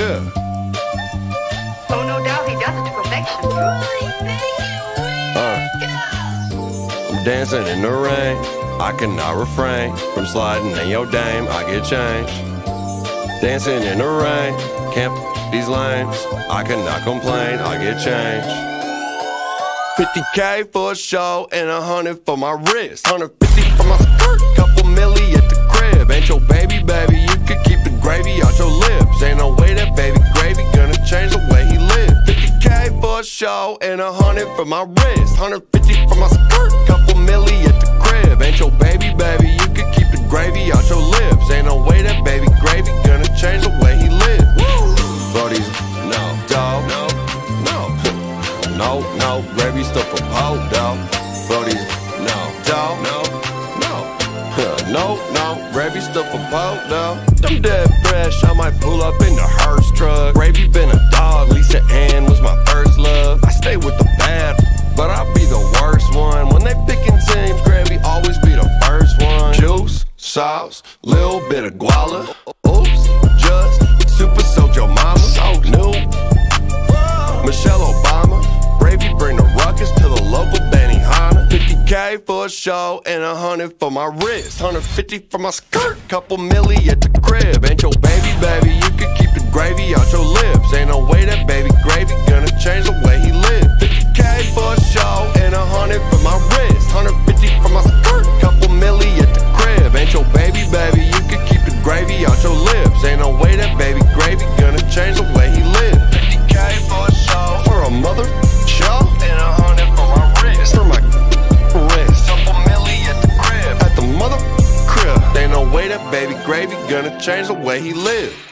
Yeah. Oh, no doubt he does it to perfection. I'm dancing in the rain. I cannot refrain from sliding in your dame. I get changed. Dancing in the rain. Can't these lanes. I cannot complain. I get changed. 50K for a show and 100 for my wrist. 150 for my skirt. Couple milli at the crib. Ain't your baby, baby. You could keep the gravy out your lips. Ain't no way that baby gravy gonna change the way he live. 50K for a show and 100 for my wrist. 150 for my skirt. Couple milli at the crib. Ain't your baby, baby. You could keep the gravy out your lips. Ain't no way that baby gravy gonna change the way he live. Brodies, no, dog, no, no, no, gravy stuff for pole, dog. Brodies, no, dog, no, no, gravy stuff for pole, dog. I'm dead fresh, I might pull up in the hearse truck. Gravy been a dog, Lisa Ann was my first love. I stay with the bad, but I'll be the worst one. When they picking teams, gravy always be the first one. Juice, sauce, little bit of guala. Oops, just super soaked your mama. So new. Michelle Obama. Gravy bring the ruckus to the local Benihana. 50K for a show and 100 for my wrist. 150 for my skirt. Couple milli at the crib. Ain't your baby, baby. You could keep the gravy out your lips. Ain't no way that baby gravy gonna change the way he live. 50K for a show and 100 for my wrist. 150 for my skirt. Couple milli at the crib. Ain't your baby, baby. You could keep the gravy out your lips. Ain't no way that baby gravy gonna change the way he live. 50K for a show for a mother show and 100 for my wrist. For my wrist. Couple milli at the crib. At the mother crib. Ain't no way that baby gravy gonna change the way he live.